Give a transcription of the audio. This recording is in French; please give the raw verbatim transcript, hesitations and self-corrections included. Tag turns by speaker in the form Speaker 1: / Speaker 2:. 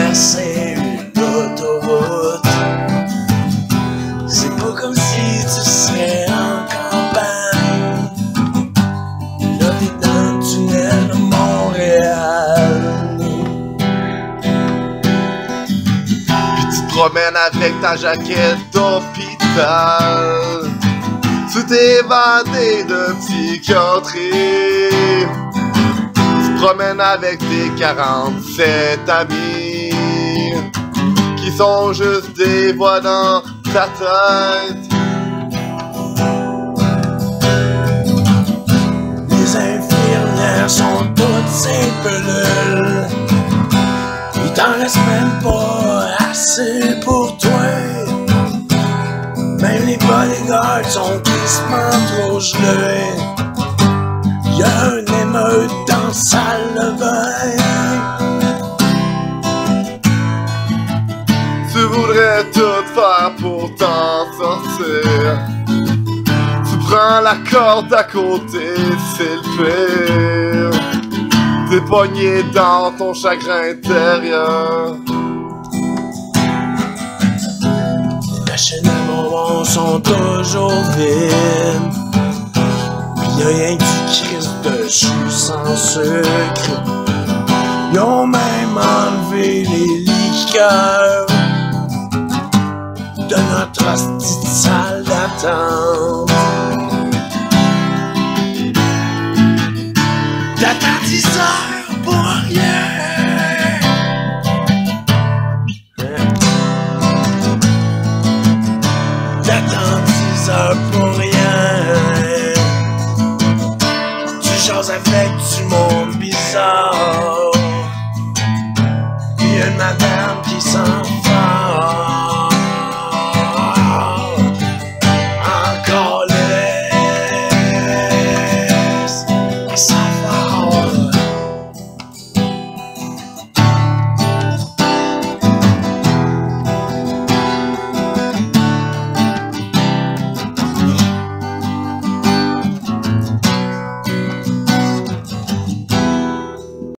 Speaker 1: traverser une autoroute. C'est pas comme si tu serais en campagne. Là t'es dans le tunnel de Montréal.
Speaker 2: Puis tu te promènes avec ta jaquette d'hôpital. Tu t'es évadé de psychiatrie. Tu te promènes avec tes quarante-sept amis qui sont juste des voix dans ta tête.
Speaker 1: Les infirmières sont toutes ces pelules. Il t'en reste même pas assez pour toi. Même les bodyguards sont quasiment trop gelés. Y'a une émeute dans la salle de bain.
Speaker 2: Tu voudrais tout faire pour t'en sortir. Tu prends la corde à côté, c'est le pire. T'es pogné dans ton chagrin intérieur.
Speaker 1: Les chaînes à bonbons sont toujours vides. Pis y'a rien que du Christ de jus sans sucre. Ils ont même enlevé les liqueurs de notre hostie de salle d'attente. T'attends dix heures pour rien. T'attends dix heures pour